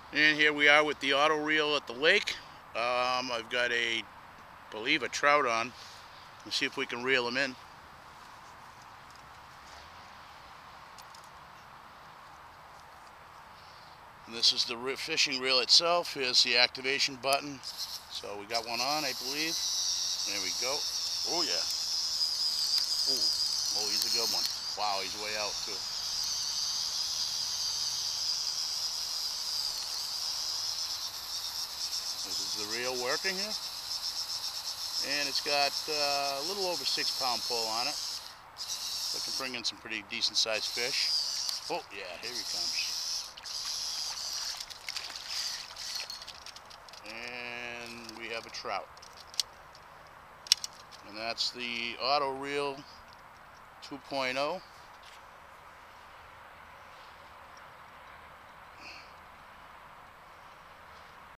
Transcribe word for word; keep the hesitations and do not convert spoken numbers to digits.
And here we are with the auto reel at the lake. Um, I've got a, believe a trout on. Let's see if we can reel him in. And this is the fishing reel itself. Here's the activation button. So we got one on, I believe. There we go. Oh yeah. Oh, oh, he's a good one. Wow, he's way out too. This is the reel working here. And it's got uh, a little over six pound pull on it. So it can bring in some pretty decent sized fish. Oh yeah, here he comes. And we have a trout. And that's the auto reel two point oh.